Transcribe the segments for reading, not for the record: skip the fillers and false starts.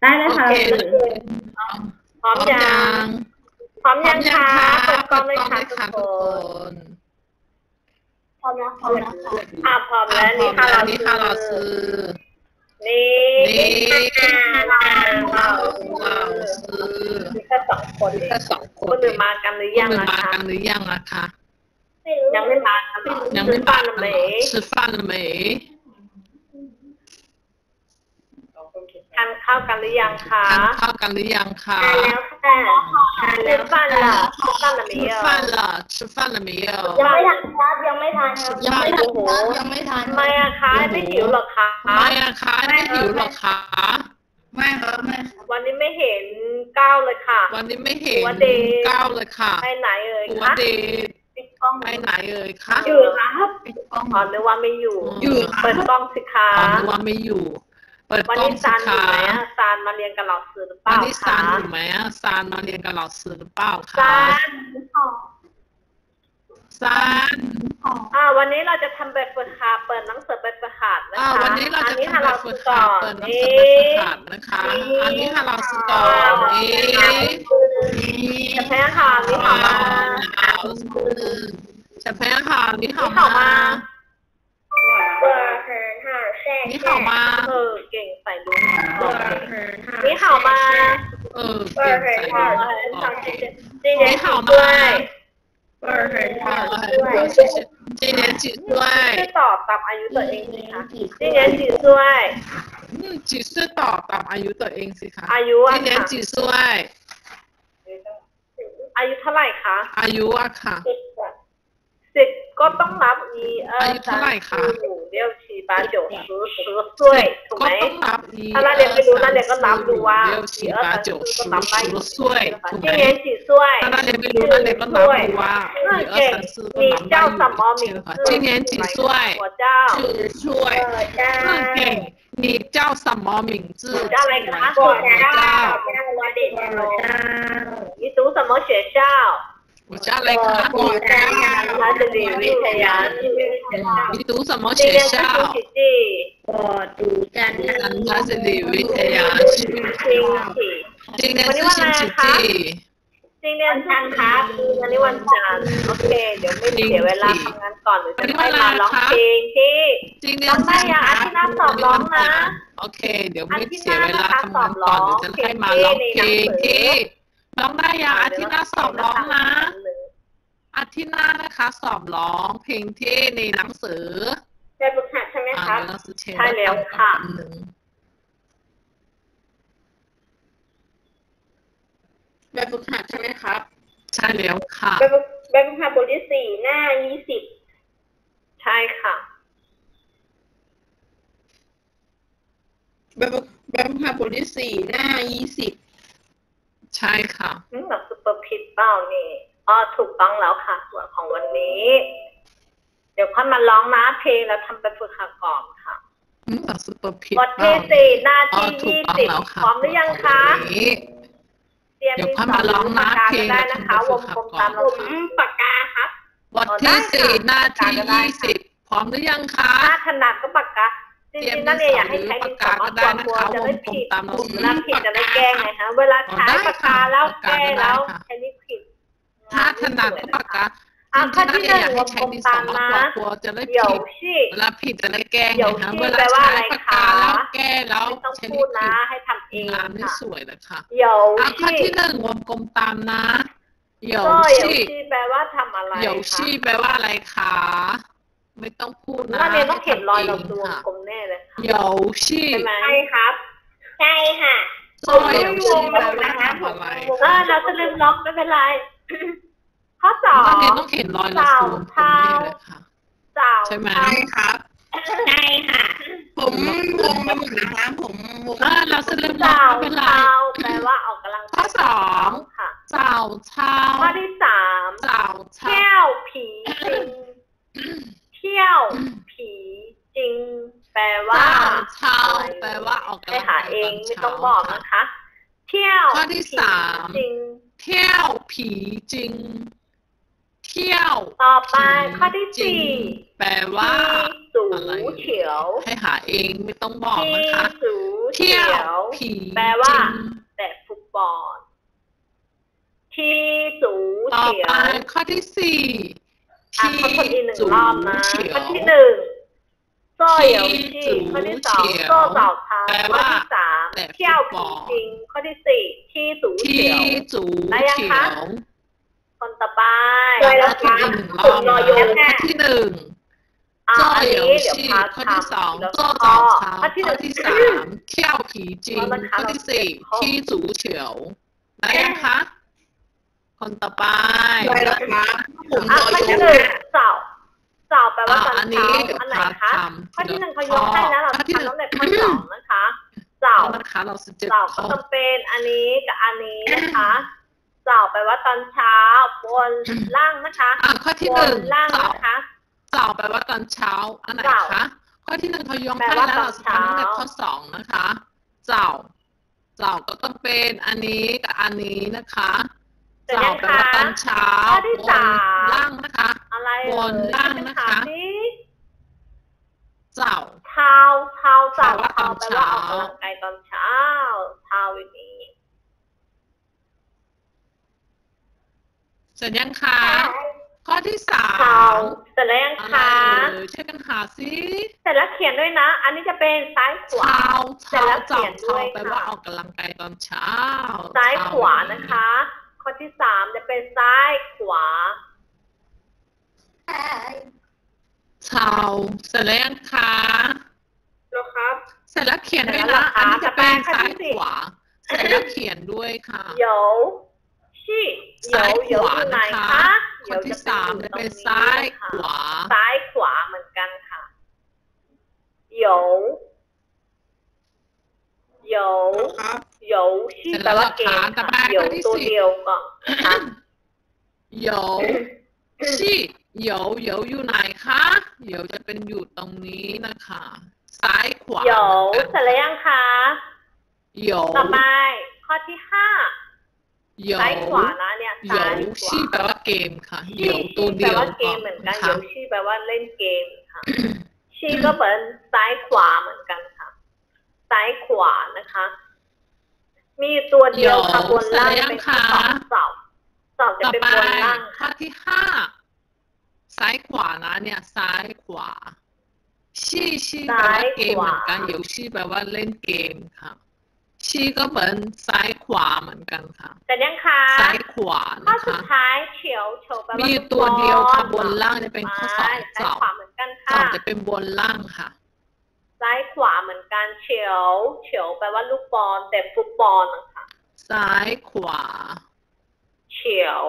ได้เลยค่ะพร้อมยังพร้อมยังคะเปิดกล้องเลยค่ะทุกคนพร้อมแล้วค่ะพร้อมแล้วนี่ค่ะเราซื้อนี่เราซื้อมีแค่สองคนคนอื่นมากันหรือยังนะคะยังไม่มากันหรอ吃饭了没ทานข้าวกันหรือยังคะทานแล้วค่ะทานแล้ว饭了吃饭了没有ยังไม่ทานครับยังไม่ทานครับยังไม่ทานทำไมอะคะไม่หิวหรอคะไม่ครับวันนี้ไม่เห็นก้าวเลยค่ะไปไหนเอ่ยคะปิดกล้องไปไหนเอ่ยคะอยู่ครับปิดกล้องนึกว่าไม่อยู่เปิดกล้องสิคะนึกว่าไม่อยู่เปิดกล้องสิคะซานมาเรียนกับเราซื้อหรือเปล่าวันนี้ซานอยู่ไหมซานมาเรียนกับเราซื้อหรือเปล่าคะซานวันนี้เราจะทำแบบฝึกหัดเปิดหนังสือแบบฝึกหัดนะคะวันนี้เราจะทำแบบฝึกหัดเปิดหนังสือแบบฝึกหัดนะคะอันนี้ค่ะเราซื้อก่อนจะแพ้ค่ะนี่好吗จะแพ้ค่ะนี่好吗นี่好吗เก่งใส่ลุงนี่好吗เก่งใส่ลุงนี่好吗今年几岁ตอบตามอายุตัวเองสิคะ今年几岁几岁ตอบตามอายุตัวเองสิคะอายุ今年几岁อายุเท่าไหร่คะอายุอะค่ะ 10ก็ต้องนับอายุเท่าไหร่คะ 5 6 7 8 9 10ถูกไหมถ้าเราเรียนไม่รู้เราเรียนก็นับดูว่า1 2 3 4ก็นับได้今年几岁ถ้าเราเรียนไม่รู้เราเรียนก็นับดูว่า1 2 3 4ก็นับได้今年几岁我叫 10岁เก่ง你叫什么名字叫อะไรคะ你读什么学校我叫อะไรคะ他是李วิทยา你读什么学校我读จันท他是李วิทยา今天是星期几今天จันทร์ครับวันนี้วันจันทร์โอเคเดี๋ยวไม่เสียเวลาทำงานก่อนหรือจะให้มาร้องเพลงที่ร้องได้ยังอาทิตย์หน้าสอบร้องนะโอเคเดี๋ยวไม่เสียเวลาทำงานก่อนเดี๋ยวจะให้มาร้องเพลงที่ร้องได้ยังอาทิตย์หน้าสอบร้องนะอาทิตย์หน้านะคะสอบร้องเพลงที่ในหนังสือแบบฝึกหัดใช่ไหมคะใช่แล้วค่ะแบบฝึกหัดใช่ไหมครับใช่แล้วค่ะแบบฝึกหัดบทที่4หน้า20ใช่ค่ะแบบฝึกหัดบทที่4หน้า20 ใช่ค่ะหนังสือผิดเปล่านี่ถูกต้องแล้วค่ะส่วนของวันนี้เดี๋ยวค่อยมาร้องนะเพลงแล้วทำไปฝึกหัดก่อนค่ะหนังสือผิดบทที่4หน้าที่20พร้อมหรือยังคะเดี๋ยวค่อยมาร้องนะเพลงได้นะคะวงกลมตามปากกาครับบทที่4หน้าที่20พร้อมหรือยังคะถ้าถนัดก็ปากกาจริงๆนั่นเองอยากให้ใช้ดินสอมาตัวจะได้ผิดแล้วผิดจะได้แก้ไงคะเวลาใช้ปากกาแล้วแก้แล้วใช้นี่ผิดถ้าถนัดก็ปากกาข้อที่1วงกลมตามนะจะได้ผิดเวลาผิดจะได้แก้ไงคะเวลาใช้ปากกาแล้วแก้แล้วต้องพูดนะให้ทำเองงานไม่สวยนะคะข้อที่1วงกลมตามนะโยชิแปลว่าทำอะไรโยชิแปลว่าอะไรคะไม่ต้องพูดนะนักเรียนต้องเห็นรอยเราตัวกลมแน่เลยโยชิใช่ไหมใช่ครับใช่ค่ะโยชิแปลว่าทำอะไรเราจะลืมล็อกไม่เป็นไรข้อ2 นักเรียนต้องเห็นรอยเราตัวกลมแน่เลยค่ะใช่ไหมครับใช่ค่ะผมมาหมดนะครับผมเราจะลืมล็อกไม่เป็นไรแปลว่าออกกำลังกายข้อ2ค่ะเจ้าเช้าข้อที่3 เจ้าเที่ยวผีจริงเที่ยวผีจริงแปลว่าเช้าแปลว่าออกกำลังกายหาเองไม่ต้องบอกนะคะเที่ยวข้อที่3 จริงเที่ยวผีจริงเที่ยวต่อไปข้อที่4 แปลว่าสูเฉียวให้หาเองไม่ต้องบอกที่นะคะสูเฉียวผีแปลว่าแต่ฟุตบอลที่สูต่อเฉียไปวข้อที่สี่อ่ะเขาคนอีกหนึ่งจูรอบนะเฉียวข้อที่หนึ่งโซ่เหยวชี่ข้อที่สองเฉียวโซ่เต่าทางแปลข้อว่าที่สามแต่เที่ยวฟุตบผีอลจริงข้อที่สี่ที่สูที่เฉียวจูได้ยังเฉียคะวคนต่อไปได้แล้วข้อครับที่หนึ่งรอบนะข้อที่หนึ่งอัอันนนี้นี้เดี๋ยวชีพาข้อที่สองทำแล้วโซ่ข้เต่าอเช้าข้อที่หข้อนึ่งที่สามเที่ยวผีจริงแล้วนะคะข้อที่สี่ข้อที่จูเฉียวได้ยังคะ คนต่อไปได้แล้วครับผมอ่ะรอข้ออยู่ที่หนึ่งเสาเสาแปลว่าตอนอันนี้เช้าเดี๋ยวอันไหนพาคะทำข้อที่หนึ่งเขายกให้แล้วเราข้อที่หนึ่งทำตั้งแต่ข้อสองนะคะเสานะคะเราจะเจ็บเสาคก็อต้องเป็นอันนี้กับอันนี้นะคะเสาแปลว่าตอนเช้าบนล่างนะคะข้อที่บหนึ่นงล่างเสานะคะเสาแปลว่าตอนเช้าอันไหนเสาคะข้อที่หนึ่งเขายกแปลให้ว่าแล้วเราตอนจะเช้าทำตั้งแต่ข้อสองนะคะเสาก็ต้องเป็นอันนี้กับอันนี้นะคะเสาแปลว่าตอนเช้าข้อที่บสาน มล่างนะคะอะไรบนล่างนะคะ เสาเท้าเท้าเสาแปลว่าตอนแปลเช้าว่าออกกำลังกายตอนเช้าเท้าอย่างนี้เสร็จยังคะข้อที่สาเท้าม เสร็จแล้วยังอะไรคะเอ่ยช่วยกันหาสิเสร็จแล้วเขียนด้วยนะ อันนี้จะเป็นซ้ายขวาเช้าเสร็จแล้วเขียนด้วยแปลว่าค่ะออกกำลังกายตอนเช้าซ้ายขวานะคะ ข้อที่สามจะเป็นซ้ายขวาเช้าเสร็จแล้วยังคะแล้วครับเสร็จแล้วเขียนด้วยเสร็จแล้วนะเหรอคะอันนี้จะเป็นจะแปลซ้ายให้ขวาเสร็จแล้วเขียนด้วยค่ะเหยวชี่เหยวซ้ายเหยวขวาอยู่ไหนนะคะคะข้อที่เหยวสามอจะตรงเป็นซ้ายขวาซ้ายขวาเหมือนกันค่ะเหยวเหยวครับเหยวชี่แปลว่าเกมค่ะเหยวตัวเดียวก่อนนะคะเหยวชี่เหยวอยู่ไหนคะเหยวจะเป็นอยู่ตรงนี้นะคะ ซ้ายขวาเหยวหมือนเสร็กันจแล้วยังคะเหยวต่อไปข้อที่ห้าเหยวซ้ายขวานะเนี่ยเหยซ้าวยขวาชี่แปลว่าเกมค่ะเหยชี่วตัวเดีแปลยวว่าเกมเหมือนกันะเหยคะวชี่แปลว่าเล่นเกมค่ะ ชี่ก็เหมือนซ้ายขวาเหมือนกันค่ะ ซ้ายขวานะคะ มีตัวเดียวค่ะบนล่างเป็นข้อสองเสาเสาจะต่อเป็นไปบนล่างข้อที่ห้าซ้ายขวานะเนี่ยซ้ายขวาชี่แปลว่าเกมเหมือนกันเหยวชี่แปลว่าเล่นเกมค่ะชี่ก็เหมือนซ้ายขวาเหมือนกันค่ะแต่ยังคะซ้ายขวาข้อนะสุดคะท้ายเฉียวโฉแปลว่ามีลูกตัวเดียวค่ะบบนล่างจะเป็นข้อสองซ้ายเสาขวาเหมือนกันเสาค่ะจะเป็นบนล่างค่ะซ้ายขวาเหมือนกันเฉียวแปลว่าลูกบอลแต่ฟุตบอลนะคะซ้ายขวาเฉียว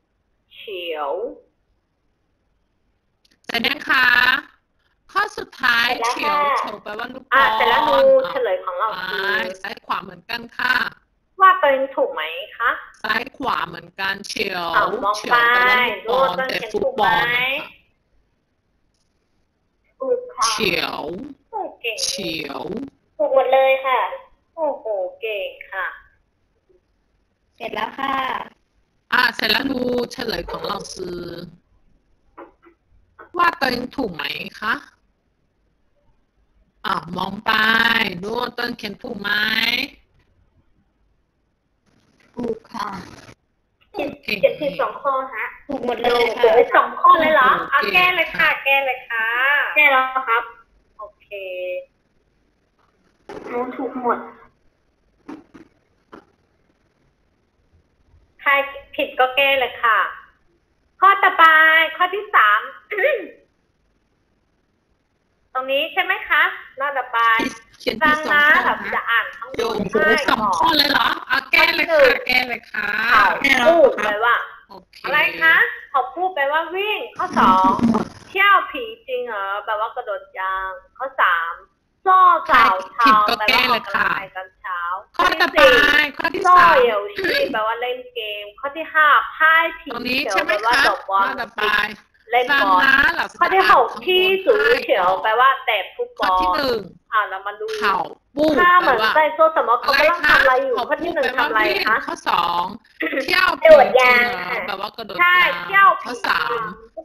แต่นะคะข้อสุดท้ายเสร็เฉีจยวแล้วค่ะโฉแปลว่าลูกบอลแต่แล้วดูเฉลยของเราคือซ้ายขวาเหมือนกันค่ะว่าตัวเองถูกไหมคะซ้ายขวาเหมือนกันเฉียวเอามองเฉียไปวแปลว่าลูกบอลต้นแต่เขียนฟุถูตกบไหมอลนะคะถูกค่ะเฉียวโอ้เก่งเฉียวถูกหมดเลยค่ะ โอ้โหเก่งค่ะเสร็จแล้วค่ะเสร็จแล้วดูเฉลยของเราซื้อว่าตัวเองถูกไหมคะมองไปดูต้นเขียนถูกไหมถูกค่ะเก่ง 72 ข้อฮะถูกหมดเลโอ้ยโหค่ะ 2 ข้อเลยเหรอเอาแก้เลยค่ะ แก้เลยค่ะ แก้แล้วครับ โอเคหนูถูกหมด ใครผิดก็แก้เลยค่ะ ข้อต่อไป ข้อที่ 3 ตรงนี้ใช่ไหมคะหน้าต่อไปเขียนฟัที่งสองนะข้อเรานะจะอ่านทั้งหมโยดนให้สองก่อข้อน เลยเหรอแก้เลยค่ะแก้เลยค่ะเขาพูดไปว่าโอเคอะไรคะเขาพูดไปว่าวิ่ง ข้อ 2 เที่ยวผีจริงเหรอแปลว่ากระโดดยาง ข้อ 3 โซ่เต่าเท้าแปลว่าออกกำลังกายตอนเช้าข้อต่อไปข้อที่โซ่สามเหยวชี่แปลว่าเล่นเกม ข้อที่ 5พ่ายผีตรงนี้เฉียใช่วไหมแปลว่าคะตบบอลข้อต่อไปเล่นฟังบอลนะเราข้อที่ 6 ที่สูเฉียวแปลว่าแต่ฟุตบข้ออลที่หนึ่งเรามาดูเข่าปูดถ้าเหแปลมือนว่าใส่โซ่สมอเขากำลังทำอะไรอยู่ ข้อที่ 1ทำอะไรคะข้อสองเที่ยวกระโดดยางแปลว่ากระโดดใช่ยางเที่ยวข้อผีสามฟุต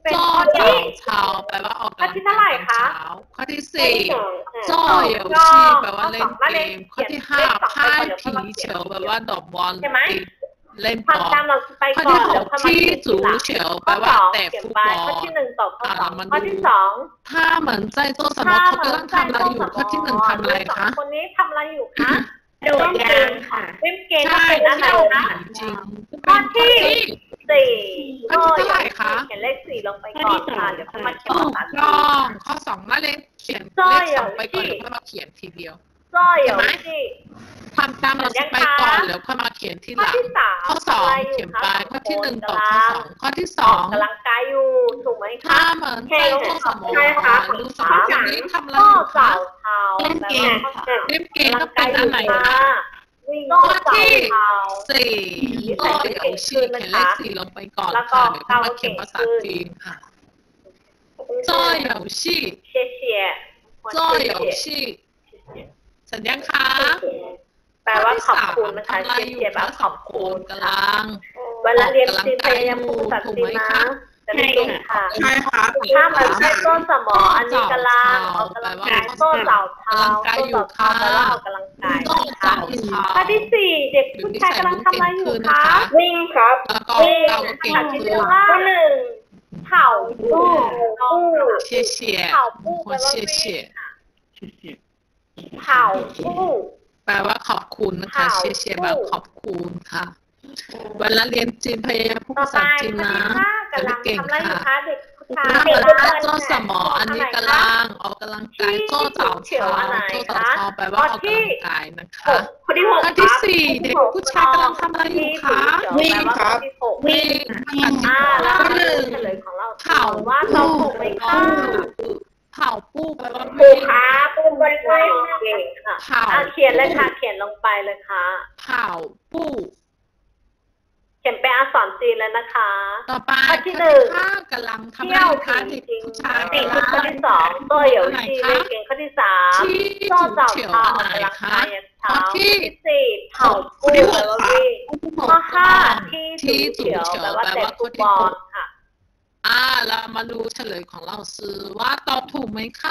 เป็นโจ้ข้อเจ้าที่เช้าแปลว่าออกกำลังข้อที่เท่าไหร่กายคะเช้าข้อที่สี่ โจ้ถูเหกยวต้อชีงแปลว่าเล่นเกมข้อที่ห้าไพ่ผีเฉียวแปลว่าดอกบอลใช่ไหมเล่นบความอลจำเราไปข้อก่อที่นหเดี๋ยวกค่อยมาที่เขียนทีจูหลังเฉียวแปข้ลอว่าสองเตะเขียนฟุตไปบอข้อลที่หนึ่งตอบข้อสองมาดูข้อที่สองถ้าเหมือนใจโจ้สมมติเขากำลังทำอะไรอยู่ข้อที่หนึ่งทำอะไรคะคนนี้ทำอะไรอยู่คะโดดยางค่ะเล่นเกมใช่เป็นอะไรใช่คะจริงข้อที่ สี่ข้อที่เท่าไหร่คะเขียนเลขสี่ลงไปก่อนค่ะเดี๋ยวค่อยมาเขียนถูภาก ษาจีต้อน งข้อสองมาเลขเขียนเลขสองไปก่อนแล้วค่อยมาเขียนทีเดียวโจ้เหยวชี่ทำตามเราจะไปก่อนแล้วค่อยมาเขียนทีข้หอลังที่สามข้อสองะไรเขียนไปคะข้อที่หนึ่งคตอบข้อสองข้อที่สอออกงกำลังกายอยู่ถูกไหมถ้าคะเหมือนใจโจ้สมมติใช่ค่ะดูสองคนนี้ทำอะไรโจ้อยู่คะสาวเทาเล่นเกมค่ะเล่นเกมก็เป็นอันไหนคะวิ่งโจ้สาวเทาสี่โจ้เดี๋ยวชีเขียนเลขสี่ลงไปก่อนแล้วก็ค่ะเดี๋ยวค่อยมาเขียนภาษาจีนค่ะโจ้เหยวชี่เชี่ยเชี่ยโจ้เหยวชี่สัญญาคะแปลว่าขอบคุณนะคะทำอะไรเชี่ยอยู่เชี่ยแปลคะว่าสขออง บคคุณนกำลังเวลาเรียนจีนพยายามพูดภาษาจีนนะจะได้เก่งค่ะใช่ครับถ้ามันใช่ต้นสมออันนี้กำลังออกกำลังกายโซ่เต่าเท้าโซ่เต่าเท้าแปลว่าออกกำลังกายโจ้เจ้าเช้าข้อที่สี่เด็กผู้ชายกำลังทำอะไรอยู่คะวิ่งครับแล้วก็วิ่งเราภาเก่งษาจีนขึ้เรียนกว่าหนึ่งเผาปูน้องค่ะเชี่ยเชี่ยเผาปูแปลว่าเชี่ยวิ่เชี่ยงเผาปูแปลว่าขอบคุณนะคะค่ะเชี่ยเชี่ยแบบขอบคุณค่ะเวลาเรียนจีนพยายามพูดต่อภาไปษาจีนข้อนะที่ห้าจะกำได้ลังเก่งทำอะไรอยู่ค่ะคะเด็กผู้ชายถ้าเด็กมันผู้ชายโจ้สมออันนี้กำลังออกกำลังกายโจ้เต่าเท้าโจ้เต่าเท้าแปลว่าออกกำลังกายนะคะข้อที่หกข้อที่สี่เด็กผู้ชายกำลังทำอะไรอยู่คะวิ่งครับวิ่งภาษาจีนแล้วข้อหนึ่งเฉลยของเราเผาว่าเราถูกไหมคะเผาปูแปลว่าถูวิ่กงค่ะปูบริการเก่งค่ะเผาเขียนเลยค่ะ เขียนลงไปเลยค่ะเผาปูเขียนเป็นอักษรจีนเลยนะคะต่อไปข้อที่หนึ่งข้ากำลังทำอะไรเที่ยวอยู่ผีคะเด็กจริงผู้ชายติดกำลังข้อที่สองโต้เหยวชีเล่นเก่งข้อที่สามที่โซ่จุเจ้าเฉียวเท้าอันออกไหนกำลังคะกายยันเช้าข้อที่สี่เผาปูแปลว่าวิ่งข้อห้าที่จุเฉียวแปลว่าเตะฟุตบอลค่ะเรามาดูเฉลยของเราซื้อว่าตอบถูกไหมคะ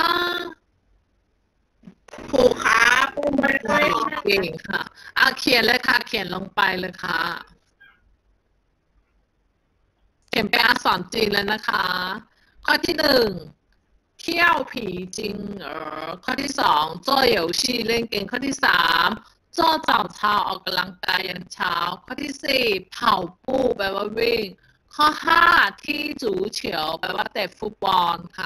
ถูกครับเก่งค่ะเขียนเลยค่ะ เขียนลงไปเลยค่ะ เขียนเป็นอักษรจีนเลยนะคะ ข้อที่หนึ่งเที่ยวผีจริงข้อที่สองโจ้เหยวชีเล่นเกมข้อที่สามโจ้เจ้าเช้าออกกำลังกายยันเช้า ข้อที่สี่เผาปูแปลว่าวิ่ง ข้อห้าที่จูเฉียวแปลว่าเตะฟุตบอลค่ะ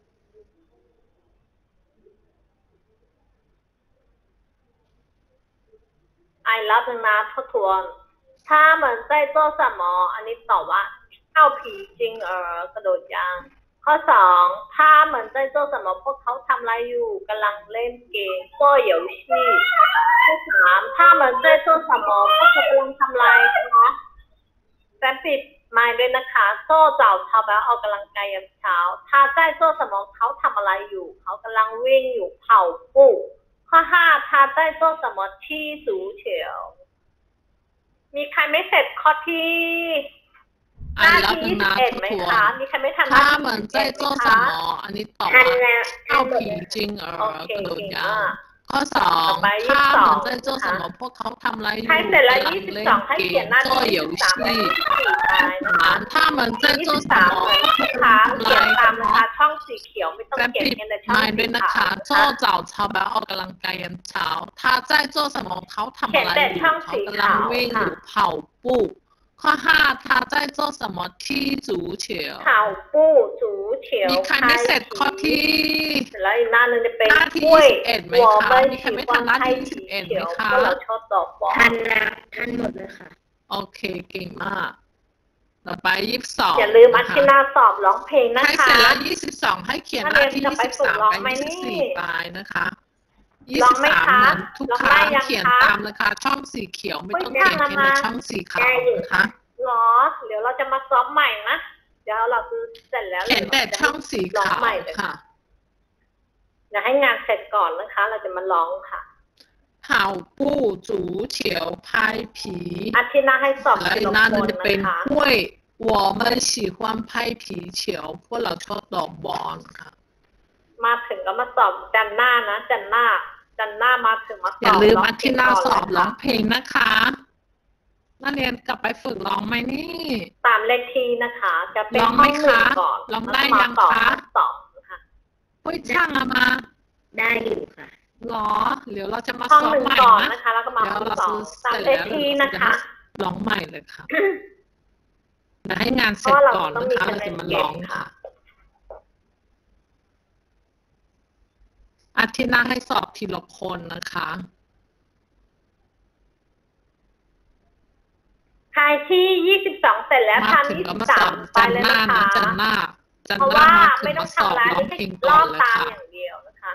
ไอรับหนึ่งนะทบทวนถ้าเหมือน在做什么อันนี้ตอบว่าเที่ยวผีจริงกระโดดยางข้อสองถ้าเหมือน在做什么พวกเขาทำอะไรอยู่กำลังเล่นเกม做游戏ข้อสามถ้าเหมือน在做什么พวกเขากำลังทำอะไรคะแฟนปิดไมค์ด้วยนะคะโซ่เจ้าเช้าแปลว่าออกกำลังกายยามเช้าถ้า在做什么เขาทำอะไรอยู่เขากำลังวิ่งอยู่เผาปูข้อห้า他在做什么踢足球มีใครไม่เสร็จข้อที่หน้าที่21ไหมคะมีใครไม่ทันหน้าถ้าที่เหมือนใจ 21 โจ้ไหมสคะมออันนี้ตอบทันว่าแล้วเที่ยวผีจริงกระโดดยางข้อสองต่อไปถ้าเหมือน 22 ใจโจ้สมอพวกเขาทำอะไรอยู่ใครเสร็จแล้วกำลังเล่น 22ให้เกเขียมนหน้าโจ้ที่เหยว 23และชี่ 24ไปนะคะถ้าเหมือนใจโจ้สมอค่ะเขียนตามนะคะช่องสีเขียวไม่ต้องแฟนเขียนปิดเขียนแต่ช่องไม้สีด้วยนะขาวคะโจ้เจ้าเช้าแบบออกกำลังกายยันเช้า ถ้าใจโจ้สมองเขาทำอะไรอยู่เขากำลังวิ่งอยู่เผาปูข้อห้าถ้าใจโจ้สมองที่จูเฉียวเผาปู้จูเฉียวมีใครไม่เสร็จข้อที่เสร็จแล้วอีกหน้าหนึงจะเป็นหน้าที่กล้วย 21ไหมหัวคะไม่มีใครฉีไม่วัทันหน้าที่สี 21 เขียวไหมคะเพราะเราชอบดอกบอลทันแล้วทันหมดเลยค่ะโอเคเก่งมาก ต่อไป22 อย่าลืมอาทิตย์หน้าสอบร้องเพลงนะให้คะเสร็จแล้ว22ให้เขียนหน้าที่นักเรียนจะไปฝึกร้องไหม 23 ไปนี่ 24ไปนะคะร้องไหมคะ 23เหมือนทุกร้องคได้รั้งยังเขียนคะตามนะคะ ช่องสีเขียวไม่ต้องไม่เขียนทำเขียนนะในช่องสีขาวนะคะหรอเดี๋ยวเราจะมาซ้อมใหม่นะเดี๋ยวเราคือเสร็จแล้วเขียนแต่ช่องสีร้องขาวใหม่เลยค่ะเดี๋ยวให้งานเสร็จก่อนนะคะ เราจะมาร้องค่ะเห่าปู้จูเฉียวพายผีอาทิตย์หน้าให้สอบและทีอีกละหน้าคหนึงนจะนะเป็นคะกล้วย我们喜欢拍皮球พวกเราชอบตบบอลค่ะมาถึงก็มาสอบจันหน้านะจันหน้ามาถึงมาสอบอย่าลืมอาทิตย์หน้าสอบร้องเพลงนะคะนักเรียนกลับไปฝึกร้องไหมนี่ 3 เลขที่นะคะจะเป็นห้อง1ก่อนร้องได้ยังคะสองค่ะปุ้ยช่างมาได้อยู่ค่ะหรอเดี๋ยวเราจะมาซ้อมใหม่นะคะแล้วก็มาห้อง2 3 เลขที่นะคะร้องใหม่เลยค่ะให้งานเสร็จก่อนนะคะเราจะมาร้องค่ะอาทิตย์หน้าให้สอบทีละคนนะคะใครที่22เสร็จแล้วทำ23ไปเลยนะคะเพราะว่าไม่ต้องทำร้านนี้แค่รอบตามอย่างเดียวนะคะ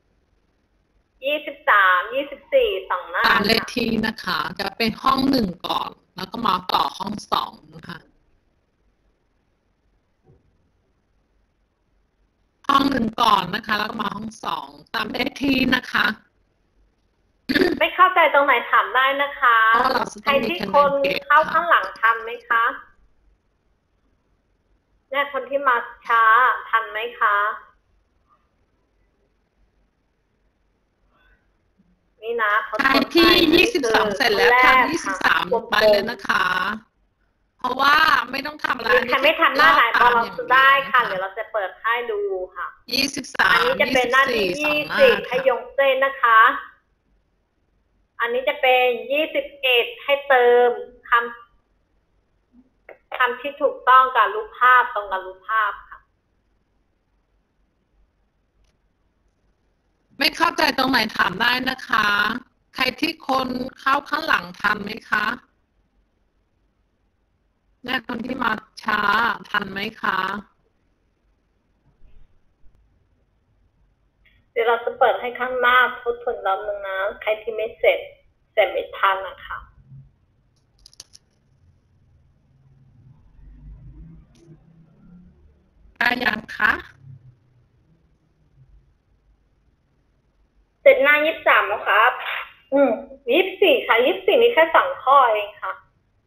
23 24 2 หน้าเลขที่นะคะจะเป็นห้อง1ก่อนแล้วก็มาต่อห้อง2นะคะห้อง1ก่อนนะคะแล้วก็มาห้อง2ตามเลขที่นะคะไม่เข้าใจตรงไหนถามได้นะคะใครที่คนเข้าข้างหลังทันไหมคะเนี่ยคนที่มาช้าทันไหมคะนี่นะใครที่22เสร็จแล้วทำ23ไปเลยนะคะเพราะว่าไม่ต้องทำอะไรใครไม่ทันหน้าไหนบอกเราได้ค่ะเดี๋ยวเราจะเปิดให้ดูค่ะ 23 อันนี้จะเป็นหน้าที่20ให้ยงเส้นนะคะอันนี้จะเป็น21ให้เติมคำที่ถูกต้องกับรูปภาพตรงกับรูปภาพค่ะไม่เข้าใจตรงไหนถามได้นะคะใครที่คนเข้าข้างหลังทันไหมคะเนี่ยคนที่มาช้าทันไหมคะเดี๋ยวเราจะเปิดให้ข้างหน้าทดรอบนึงนะใครที่ไม่เสร็จไม่ทันนะคะได้ยังคะเสร็จหน้า23แล้วครับ24ค่ะ24นี่แค่2ข้อเองค่ะ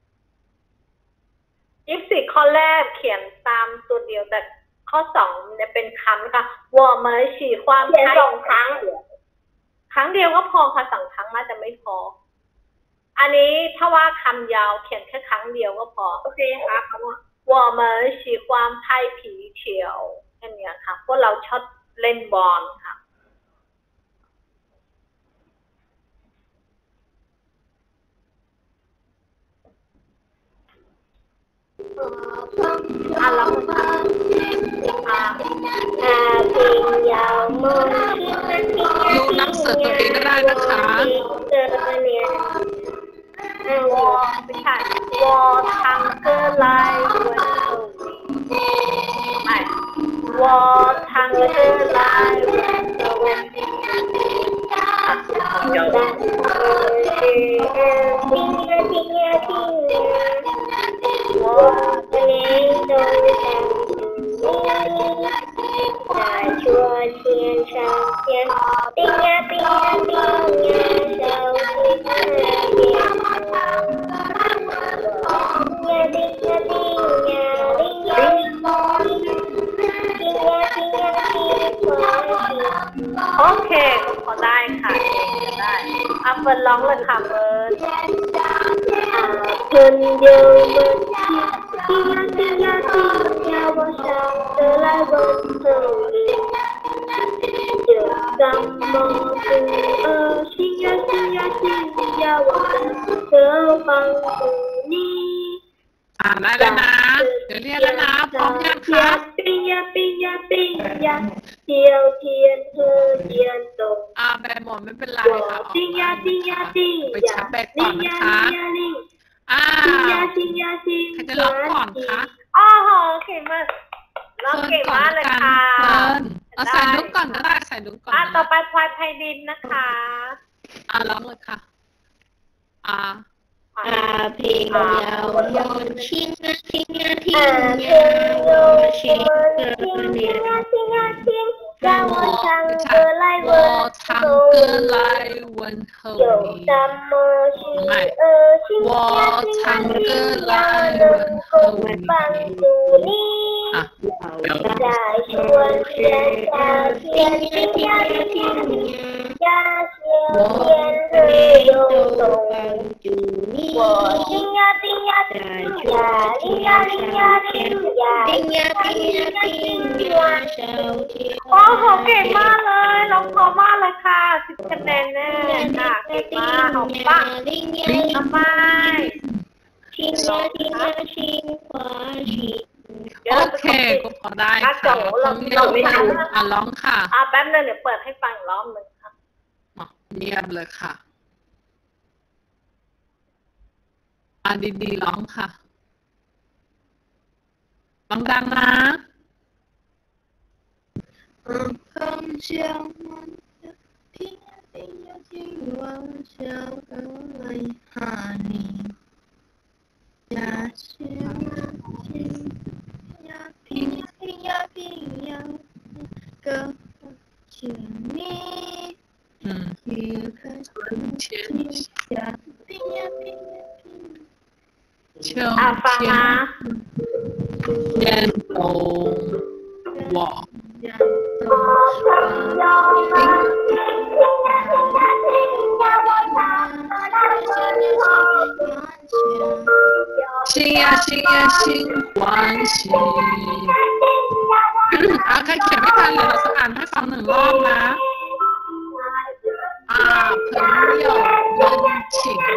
24ข้อแรกเขียนตามตัวเดียวแต่ข้อ2จะเป็นคำค่ะวอร์มาฉีความใช้2 ครั้งเดียวก็พอค่ะ2 ครั้งน่าจะไม่พออันนี้ถ้าว่าคำยาวเขียนแค่ครั้งเดียวก็พอโอเคครับวอร์มาฉีความไพ่ผีเฉียวแค่นี้ค่ะพวกเราชอบเล่นบอลค่ะเราดูหนังสือตัวเองก็ได้นะคะไม่ใช่วอทังเกอร์ไลไม่วอทังเกอร์ไลโอเคพอได้ค่ะได้เฟิร์นร้องเลยค่ะเฟิร์นเพิ่นเยอะมันที่ยาว่าฉันจะไล่บนเธอจะจำมองถึงชิยาว่าเธอฟังนี้ได้แล้วนะเดี๋ยวเรียนแล้วนะพร้อมยังคะปิยาเที่ยวเทียนเธอเทียนตรงแบบหมดไม่เป็นไรค่ะไปชับแบกก่อนนะคะใครจะร้องก่อนคะอ๋อเก่งมากร้องเก่งมากเลยค่ะใส่ลูกก่อนก็ได้ใส่ลูกก่อนต่อไปพลอยไพดินนะคะร้องเลยค่ะเพลงยาวโยนชิงทิ้งยาวชิง我唱歌来我问候有你。 什么事请我唱歌来问候你。 帮助你。在春天夏天冰呀冰呀，夏天日又冬。我冰呀冰呀冰呀冰呀冰呀冰呀冰呀冰呀冰呀小天。โอ้โหเก่งมากเลยร้องเพราะมากเลยค่ะ10 คะแนนแน่ค่ะเก่งมากหอมปังทำไมโอเคก็พอได้ค่ะต้องเงียบร้องค่ะแป๊บนึงเดี๋ยวเปิดให้ฟังอีกรอบหนึ่งค่ะเงียบเลยค่ะดีๆร้องค่ะดังๆนะ风向晚的天边呀，今晚小河来哈你呀，是呀，平呀平呀，个请你一个春天夏平呀平呀平。 秋ฟังนะ天冬我心呀心呀心欢喜ใครเขียนไม่ทันเลยเราจะอ่านให้ฟัง1 รอบนะ朋友温情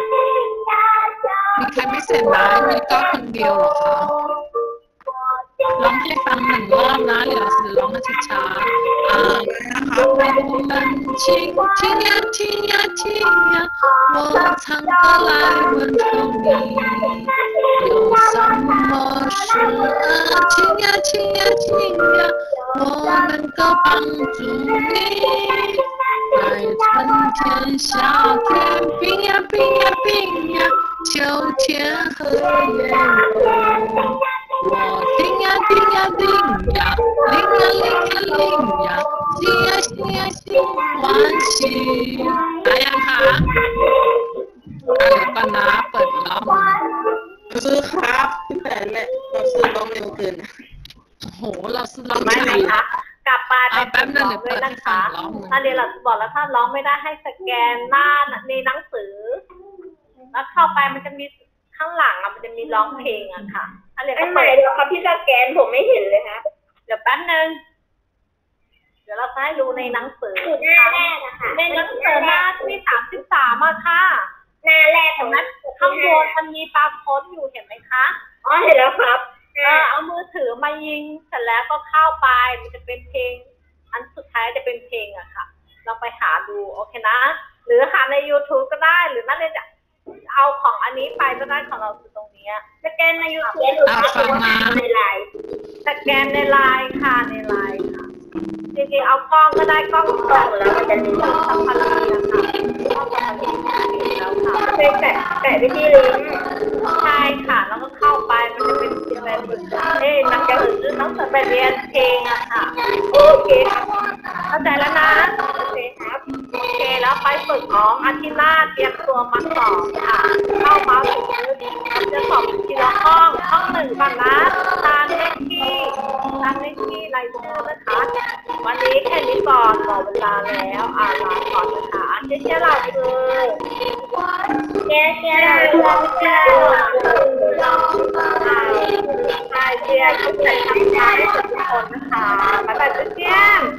มีใครไม่เสร็จนะมีก็คนเดียวเหรอคะร้องให้ฟัง1 รอบนะเดี๋ยวเราจะร้องให้ช้าๆนะคะ温情听呀听呀听呀我唱歌来问候你有什么事听呀听呀听呀我能够帮助你在春天夏天冰呀冰呀冰呀秋天和夜冬我叮呀叮呀叮呀铃呀铃呀铃呀心呀心呀心欢喜ได้ยังคะเดี๋ยวก่อนนะเปิดรอบนึงซื้อครับพี่แผนแหละเราซื้อร้องเร็วเกินโอ้โหเราซื้อร้องไม่ไม่ไหนคะกลับมาเป็นแป๊บนึงเดี๋ยวเลเปิยดนะให้ฟัคะงร้องนึงถ้าเดี๋ยวเราบอกแล้วถ้าร้องไม่ได้ให้สแกนหน้าในหนังสือแล้วเข้าไปมันจะมีข้างหลังมันจะมีร้องเพลงอะค่ะอันไหนแล้วครับพี่สแกนผมไม่เห็นเลยครับเดี๋ยวแป๊บนึงเดี๋ยวเราจะให้ดูในหนังสือหน้าแรกนะคะในหนังสือหน้าที่33อะค่ะหน้าแรกของนั้นข้างบนมันมีปาโค้ดอยู่เห็นไหมคะอ๋อเห็นแล้วครับเอามือถือมายิงเสร็จแล้วก็เข้าไปมันจะเป็นเพลงอันสุดท้ายจะเป็นเพลงอะค่ะเราไปหาดูโอเคนะหรือหาใน YouTube ก็ได้หรือนั่นเลยจะเอาของอันนี้ไปก็ได้ของเราคือตรงนี้สแกนใน YouTube หรือในไลน์สแกนในไลน์ค่ะในไลน์ค่ะจริงๆเอากล้องก็ได้กล้องแล้วมันจะมีสัมพันธ์นะคะกล้องสัมพันธ์แล้วค่ะไปแปะไปที่ลิงก์ใช่ค่ะแล้วก็เข้าไปมันจะเป็นแบบหนังจะหรือหนังสือแบบเรียนเพลงอะค่ะโอเคครับเข้าใจแล้วนะโอเคครับโอเคแล้วไปฝึกน้องอาทิตย์หน้าเตรียมตัวมาสอบค่ะเข้ามาฝึกจะสอบทีละห้อง1ก่อนนะตามเลขที่รายชื่อนะคะวันนี้แค่นี้ก่อนหมดเวลาแล้วลาก่อนนะคะเจ๊เราคือเจ๊เราทุกคนนะคะบ๊ายบายเจ๊